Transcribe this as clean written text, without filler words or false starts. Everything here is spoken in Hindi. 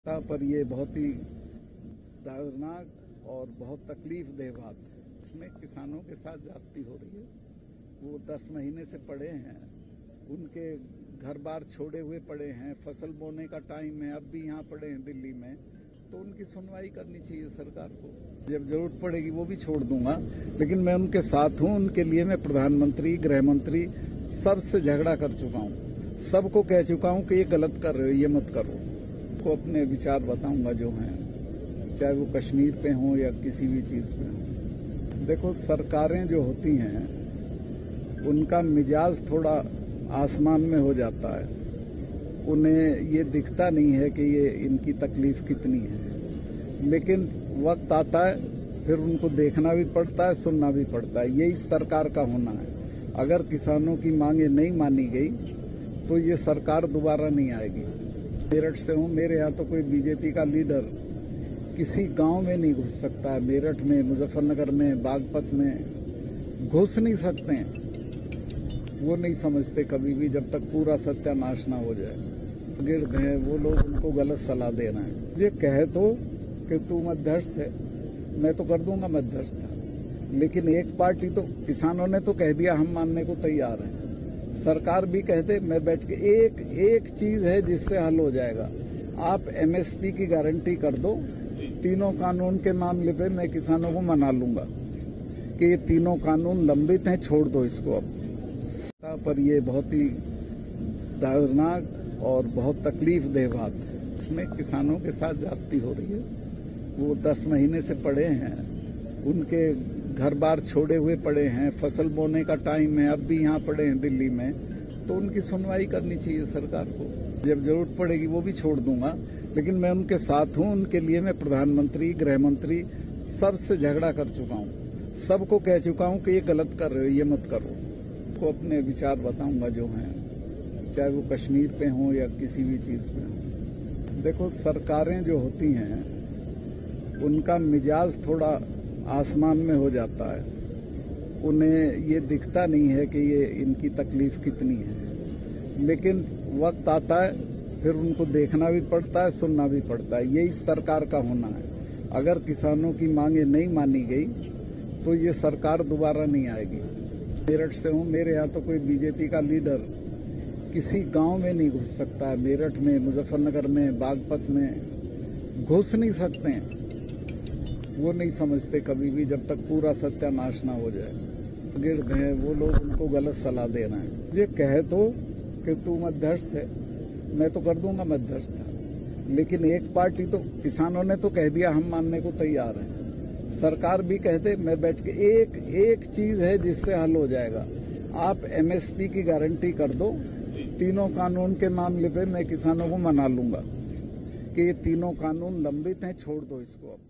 पर ये बहुत ही दर्दनाक और बहुत तकलीफ देह बात है। इसमें किसानों के साथ ज्यादती हो रही है। वो 10 महीने से पड़े हैं, उनके घर बार छोड़े हुए पड़े हैं, फसल बोने का टाइम है, अब भी यहाँ पड़े हैं दिल्ली में, तो उनकी सुनवाई करनी चाहिए सरकार को। जब जरूरत पड़ेगी वो भी छोड़ दूंगा, लेकिन मैं उनके साथ हूँ। उनके लिए मैं प्रधानमंत्री, गृह मंत्री सबसे झगड़ा कर चुका हूँ, सबको कह चुका हूँ कि ये गलत कर रहे हो, ये मत करो। को अपने विचार बताऊंगा जो हैं, चाहे वो कश्मीर पे हों या किसी भी चीज पे हों। देखो, सरकारें जो होती हैं उनका मिजाज थोड़ा आसमान में हो जाता है। उन्हें ये दिखता नहीं है कि ये इनकी तकलीफ कितनी है, लेकिन वक्त आता है फिर उनको देखना भी पड़ता है, सुनना भी पड़ता है। यही सरकार का होना है। अगर किसानों की मांगे नहीं मानी गई तो ये सरकार दोबारा नहीं आएगी। मेरठ से हूँ, मेरे यहाँ तो कोई बीजेपी का लीडर किसी गांव में नहीं घुस सकता है। मेरठ में, मुजफ्फरनगर में, बागपत में घुस नहीं सकते हैं। वो नहीं समझते कभी भी जब तक पूरा सत्यानाश ना हो जाए। गिर्द हैं वो लोग, उनको गलत सलाह दे रहे हैं। ये कहे तो कि तू मध्यस्थ है, मैं तो कर दूंगा मध्यस्थ, लेकिन एक पार्टी तो, किसानों ने तो कह दिया हम मानने को तैयार हैं। सरकार भी कहते, मैं बैठ के एक चीज है जिससे हल हो जाएगा। आप एमएसपी की गारंटी कर दो। तीनों कानून के मामले पे मैं किसानों को मना लूंगा कि ये तीनों कानून लंबित हैं, छोड़ दो इसको अब। पर ये बहुत ही दर्दनाक और बहुत तकलीफ देह बात है। इसमें किसानों के साथ ज्यादती हो रही है। वो 10 महीने से पड़े हैं, उनके घर बार छोड़े हुए पड़े हैं, फसल बोने का टाइम है, अब भी यहाँ पड़े हैं दिल्ली में, तो उनकी सुनवाई करनी चाहिए सरकार को। जब जरूरत पड़ेगी वो भी छोड़ दूंगा, लेकिन मैं उनके साथ हूँ। उनके लिए मैं प्रधानमंत्री, गृह मंत्री सबसे झगड़ा कर चुका हूँ, सबको कह चुका हूँ कि ये गलत कर रहे हो, ये मत करो। को अपने विचार बताऊंगा जो हैं, चाहे वो कश्मीर पे हों या किसी भी चीज पे हों। देखो, सरकारें जो होती हैं उनका मिजाज थोड़ा आसमान में हो जाता है। उन्हें ये दिखता नहीं है कि ये इनकी तकलीफ कितनी है, लेकिन वक्त आता है फिर उनको देखना भी पड़ता है, सुनना भी पड़ता है। यही सरकार का होना है। अगर किसानों की मांगे नहीं मानी गई तो ये सरकार दोबारा नहीं आएगी। मेरठ से हूँ, मेरे यहाँ तो कोई बीजेपी का लीडर किसी गांव में नहीं घुस सकता है। मेरठ में, मुजफ्फरनगर में, बागपत में घुस नहीं सकते हैं। वो नहीं समझते कभी भी जब तक पूरा सत्यानाश ना हो जाए। गिर्द हैं वो लोग, उनको गलत सलाह दे रहे हैं। ये कहे तो कि तू मध्यस्थ है, मैं तो कर दूंगा मध्यस्थ, लेकिन एक पार्टी तो, किसानों ने तो कह दिया हम मानने को तैयार हैं। सरकार भी कहते, मैं बैठ के एक चीज है जिससे हल हो जाएगा। आप एमएसपी की गारंटी कर दो। तीनों कानून के मामले पे मैं किसानों को मना लूंगा कि ये तीनों कानून लंबित हैं, छोड़ दो इसको अब।